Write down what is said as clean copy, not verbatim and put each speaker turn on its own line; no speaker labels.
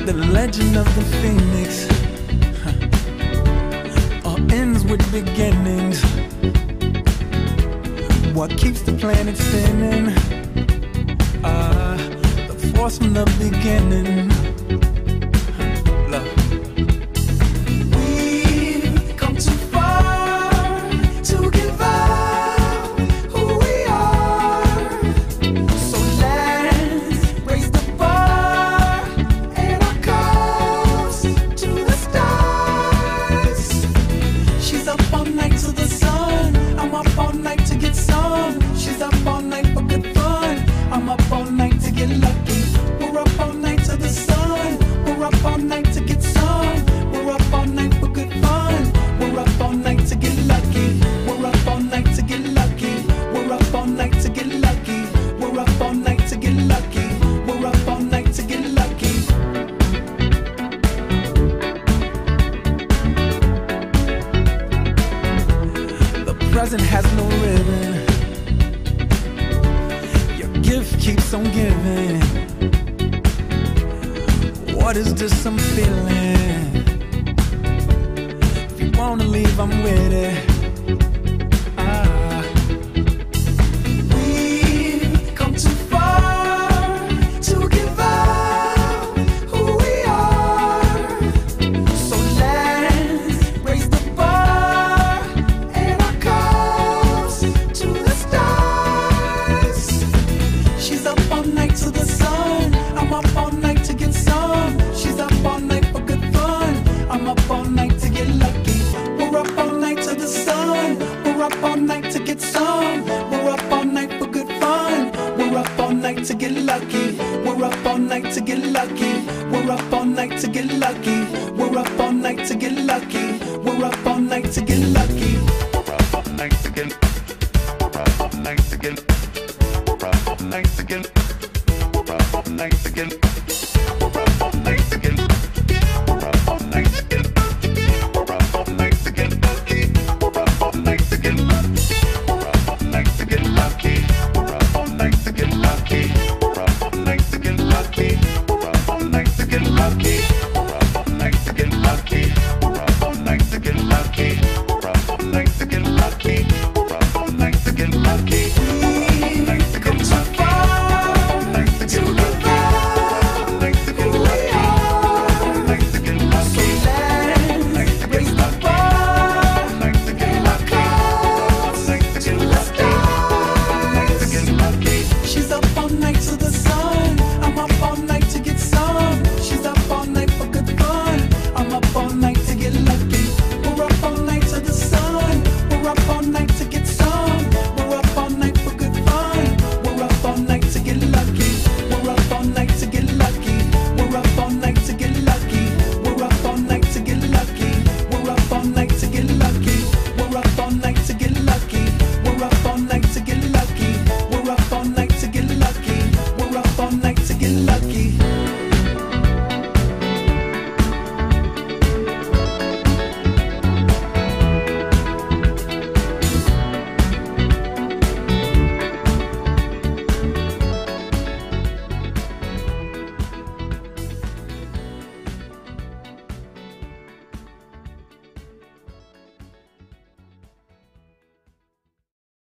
The legend of the phoenix all ends with beginnings. What keeps the planet spinning? The force from the beginning. Love. We've come too far to give up who we are. So let's raise the bar and our cups to the stars. She's up all night to the sun. I'm up all night to get some. She's up all night for good fun. I'm up all night to get lucky. We're up all night to the sun. We're up all night to get some. We're up all night for good fun. We're up all night to get lucky. We're up all night to get lucky. We're up all night to get lucky. We're up all night to get lucky. We're up all night to get lucky. The present has no ribbon. Your gift keeps on giving. What is this I'm feeling? If you wanna leave, I'm with it. We've come too far to give up who we are. So let's raise the bar and our cups to the stars. She's up all night to the sun. I'm up all night to get some. She's up all night for good fun. I'm up all night to get lucky. We're up all night to the sun. We're up all night to get some. We're up all night for good fun. We're up all night to get lucky. We're up all night to get lucky. We're up all night to get lucky. We're up all night to get lucky. We're up all night to get lucky.
We're up all night to get. We're up all night to get. We're up all night to get. We're up all night to get. We're up all night to get. We're up all night to get. We're up all night to get lucky. We're up all night to get lucky. We're up all night to get lucky. We're up all night to get lucky. We're up all night to get lucky. We're up all night to get lucky.